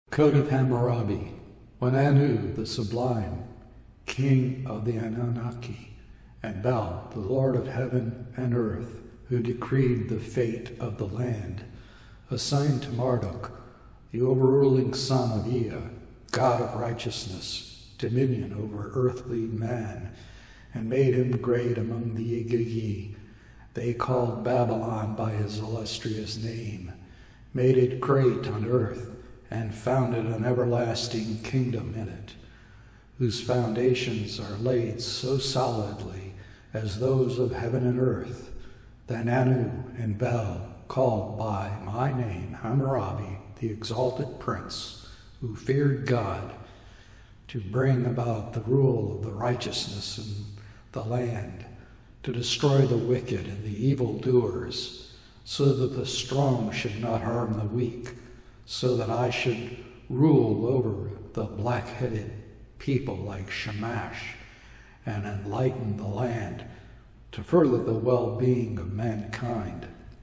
Code of Hammurabi. When Anu, the sublime, king of the Anunnaki, and Bel, the lord of heaven and earth, who decreed the fate of the land, assigned to Marduk, the overruling son of Ea, god of righteousness, dominion over earthly man, and made him great among the Igigi. They called Babylon by his illustrious name, made it great on earth, and founded an everlasting kingdom in it, whose foundations are laid so solidly as those of heaven and earth, that Anu and Bel, called by my name Hammurabi, the exalted prince, who feared God, to bring about the rule of the righteousness in the land, to destroy the wicked and the evildoers, so that the strong should not harm the weak, so that I should rule over the black-headed people like Shamash, and enlighten the land to further the well-being of mankind.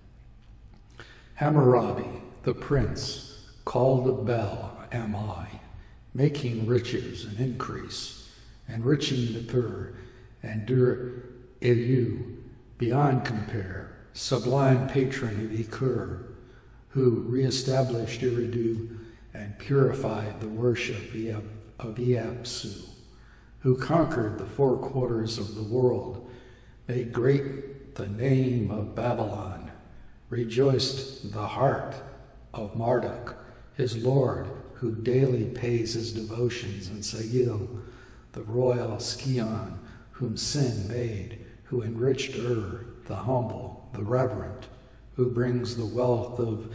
Hammurabi, the prince, called of Bel am I, making riches and increase, enriching the poor, and Dur-Ilu, beyond compare, sublime patron of Ikur, who re-established Eridu and purified the worship of Iapsu, who conquered the four quarters of the world, made great the name of Babylon, rejoiced the heart of Marduk, his lord, who daily pays his devotions in Sagil, the royal Skion, whom sin made, who enriched the humble, the reverent, who brings the wealth of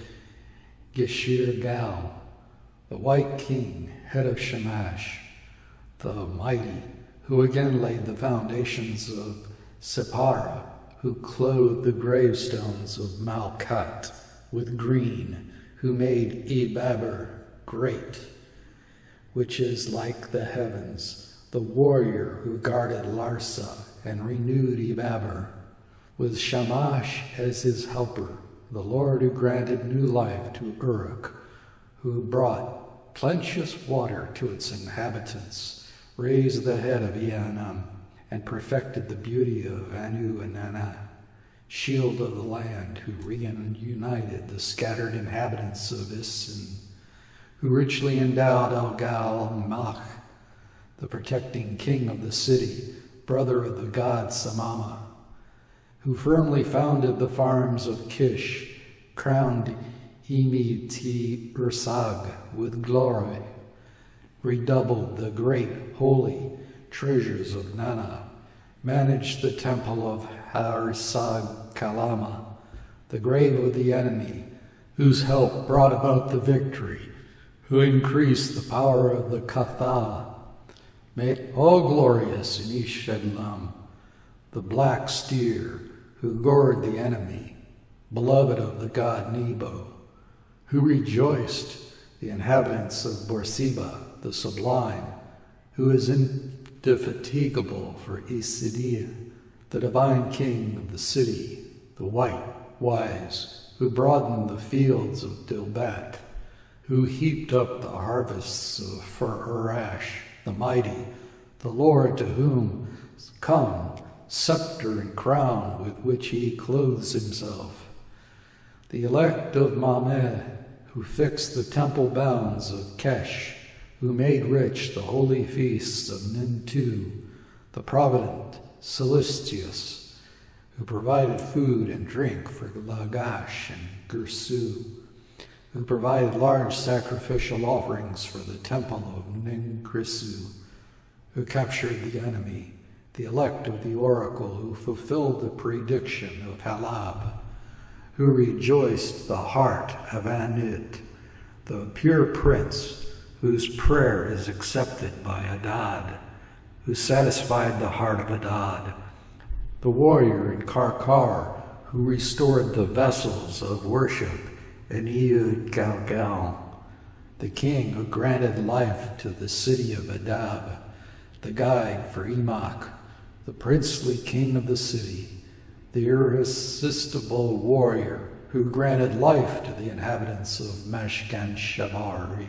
Gishir-Gal, the white king, head of Shamash, the mighty, who again laid the foundations of Sippara, who clothed the gravestones of Malkat with green, who made Ebaber great, which is like the heavens, the warrior who guarded Larsa and renewed Ebaber, with Shamash as his helper, the Lord who granted new life to Uruk, who brought plenteous water to its inhabitants, raised the head of Eanam, and perfected the beauty of Anu and Nana, shield of the land, who reunited the scattered inhabitants of Isin, who richly endowed Algal-Mach, the protecting king of the city, brother of the god Samama, who firmly founded the farms of Kish, crowned Emi-Ti-Ursag with glory, redoubled the great holy treasures of Nana, managed the temple of Harsag-Kalama, the grave of the enemy, whose help brought about the victory, who increased the power of the Katha, made all glorious in Ishedlam, the black steer, who gored the enemy, beloved of the god Nebo, who rejoiced the inhabitants of Borseba, the sublime, who is indefatigable for Isidia, the divine king of the city, the white, wise, who broadened the fields of Dilbat, who heaped up the harvests for Urash, the mighty, the Lord to whom come scepter and crown with which he clothes himself, the elect of Mamed, who fixed the temple bounds of Kesh, who made rich the holy feasts of Nintu, the provident Celestius, who provided food and drink for Lagash and Gersu, who provided large sacrificial offerings for the temple of Ningrisu, who captured the enemy, the elect of the oracle, who fulfilled the prediction of Halab, who rejoiced the heart of Anit, the pure prince, whose prayer is accepted by Adad, who satisfied the heart of Adad, the warrior in Karkar, who restored the vessels of worship in Eud-Galgal, the king who granted life to the city of Adab, the guide for Emach, the princely king of the city, the irresistible warrior who granted life to the inhabitants of Mashkan-Shabari,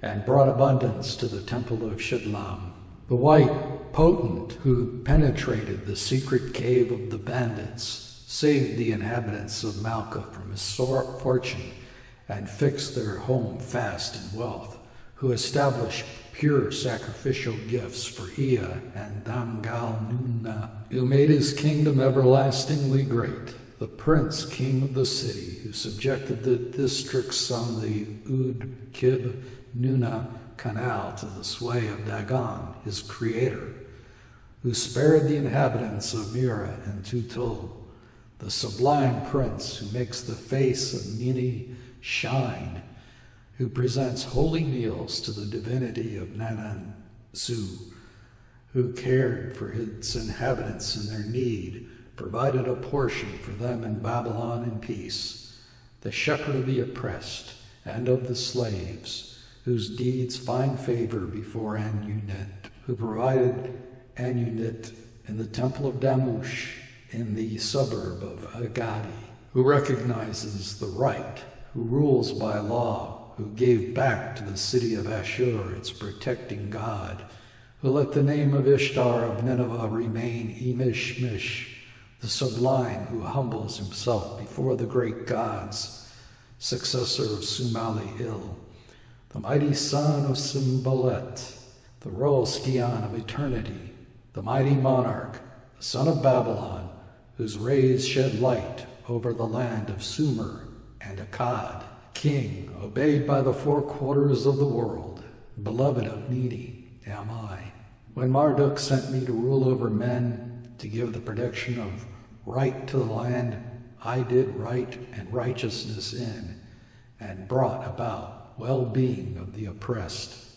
and brought abundance to the temple of Shidlam. The white potent who penetrated the secret cave of the bandits saved the inhabitants of Malka from misfortune and fixed their home fast in wealth, who established pure sacrificial gifts for Ea and Damgal Nuna, who made his kingdom everlastingly great, the prince king of the city, who subjected the districts on the Ud Kib Nuna canal to the sway of Dagon, his creator, who spared the inhabitants of Mira and Tutul, the sublime prince who makes the face of Nini shine, who presents holy meals to the divinity of Nananzu, who cared for its inhabitants in their need, provided a portion for them in Babylon in peace, the shepherd of the oppressed and of the slaves, whose deeds find favor before Anunit, who provided Anunit in the temple of Damush in the suburb of Agadi, who recognizes the right, who rules by law, who gave back to the city of Ashur its protecting God, who let the name of Ishtar of Nineveh remain Emishmish, the sublime who humbles himself before the great gods, successor of Sumali-Il, the mighty son of Simbalet, the royal scion of eternity, the mighty monarch, the son of Babylon, whose rays shed light over the land of Sumer and Akkad, king, obeyed by the four quarters of the world, beloved of Nini, am I. When Marduk sent me to rule over men, to give the protection of right to the land, I did right and righteousness in, and brought about well-being of the oppressed.